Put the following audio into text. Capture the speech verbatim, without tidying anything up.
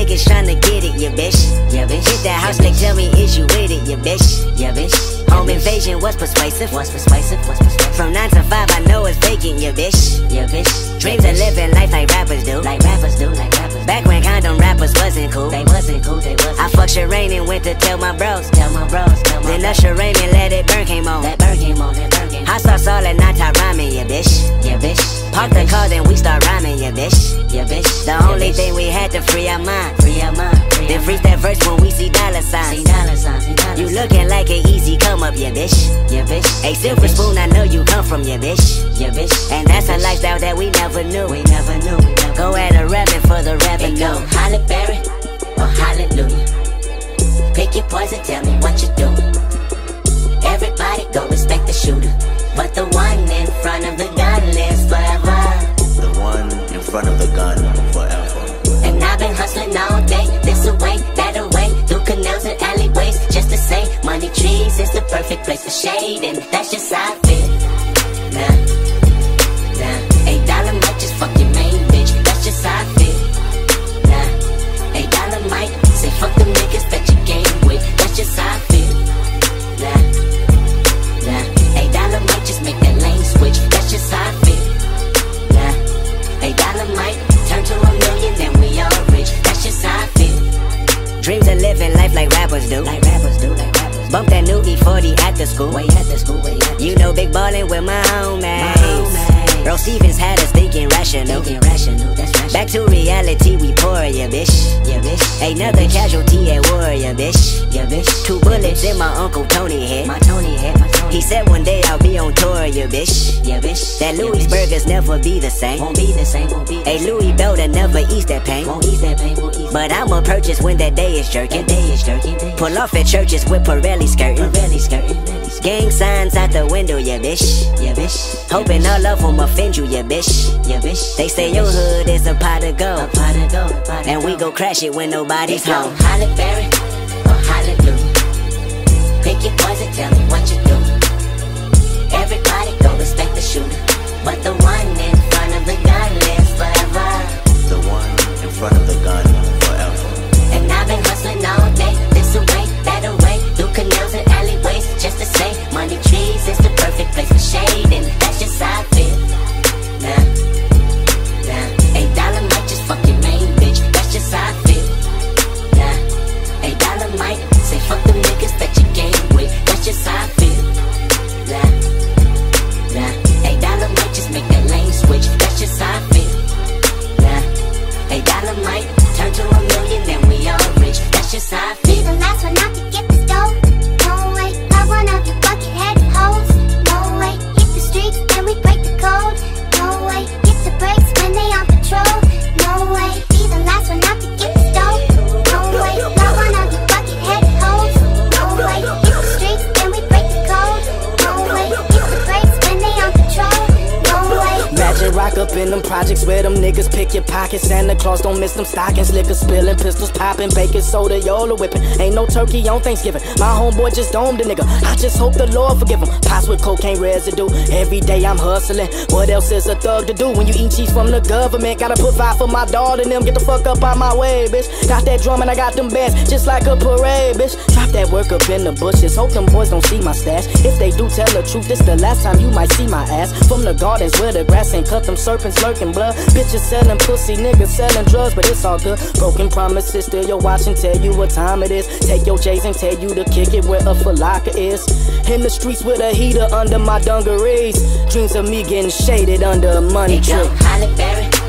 niggas tryna get it, ya bitch. Yeah, bitch. Hit that house, they tell me, is you with it, ya bitch. Yeah, bitch. Home invasion was persuasive. Was persuasive. Was persuasive. From nine to five, I know it's vacant, ya bitch. Yeah, bitch. Dreams of living life like rappers do. Like rappers do. Like rappers. Back when condom rappers wasn't cool. They wasn't cool. They wasn't. I fucked Shireen and went to tell my bros. Tell my bros. Tell my then Usher Rain and Let It Burn came on. That burn came on. That burn came on. Hot sauce all and not top rhyming, ya bitch. Yeah, bitch. Park the car, then we start rhyming, ya bitch. Yeah, bitch. The only thing we had to free our mind. Free our mind. Then freeze that verse when we see dollar signs. See dollar signs. You looking like an easy come up, ya bitch. Yeah, bitch. A silver spoon, I know you come from, ya bitch. Yeah, bitch. And that's a lifestyle that we never knew. We never knew. We never go at a rapping for the revenue. Go Halle Berry or hallelujah. Pick your poison, tell me what you do. Everybody go respect the shooter, but the one in front of the gun lives forever. The one in front of the gun forever. And I've been hustling all day, this away, that away, through canals and alleyways, just to say money trees is the perfect place for shade, and that's just how I feel. Nah, nah, eight dollar might just fuck your main bitch, that's just how I feel. Nah, eight dollar might say fuck the niggas that you game with, that's just how I feel. Nah, nah, eight dollar might just make that lane switch, that's just how I feel. Nah, eight dollar might turn to a million, then we all rich, that's just how I feel. Dreams of living life like rappers do. Like rappers do, like rappers do. Bump that new E forty at the school. Way at the school, way at the You know big ballin' with my homies. Bro Stevens had us thinking rational. Thinking rational, that's rational. Back to reality, we pour, ya bitch. Yeah, bitch. Another casualty at war, ya bitch. Yeah, bitch. Two bullets in my Uncle Tony head. My Tony head, my Tony. He said one day I'll be on tour, ya bitch. Yeah, bitch. That Louis burgers never be the same. Won't be the same, won't be the same. A Louis belt that never ease that pain. Won't ease that pain, won't ease. But I'ma purchase when that day is jerking. That day is jerking. Pull off at churches with Pirelli skirting. Pirelli skirting. Gang signs out the window, ya bitch. Yeah, bitch. Hoping all of them offend you, ya bitch. Yeah, bitch. They say your hood is a pot of gold. A pot of gold. A pot of and we go crash it when nobody's home. Halle Berry or hallelujah. Pick your poison, tell me what you do. Everybody go respect the shooter, but the one in front of the gun lives forever. The one in front of the gun forever. And I've been hustling all day, this away, that away, through canals and alleyways, just to say money trees is the perfect place for shade, and that's just how I feel. Nah, nah, eight dollar might just fuck your main bitch, that's just how I feel. Nah, eight dollar might say fuck the niggas that you game with, that's just how I feel. Nah, nah, eight dollar might just make that lane switch, that's just how I feel. Nah, eight dollar might turn to a million, then we all rich, that's just how I feel. Be the last one out to get the stove. No way, not one of you bucket-headed hoes. No way, hit the streets and we break the code. No way, hit the brakes when they on patrol. No way, be the last one out to get the stove. No way, not one of you bucket-headed hoes. No way, hit the streets and we break the code. No way, hit the brakes when they on patrol. No way. Imagine rock up in them projects where them niggas pick your pockets. Santa Claus don't miss them stockings. Liquor spilling, pistols popping, baking soda, Yola whipping. Ain't no turkey on Thanksgiving. My homeboy just domed a nigga. I just hope the Lord forgive him. Pots with cocaine residue. Every day I'm hustling. What else is a thug to do when you eat cheese from the government? Gotta put five for my daughter and them. Get the fuck up out my way, bitch. Got that drum and I got them bands just like a parade, bitch. Drop that work up in the bushes. Hope them boys don't see my stash. If they do, tell the truth. This the last time you might see my ass. From the gardens where the grass ain't cut, them serpents lurking blood. Bitches selling pussy, niggas selling drugs, but it's all good. Broken promises, still your watch and tell you what time it is. Take your J's and tell you to kick it where a falaka is. In the streets with a heater under my dungarees. Dreams of me getting shaded under a money tree. Halle Berry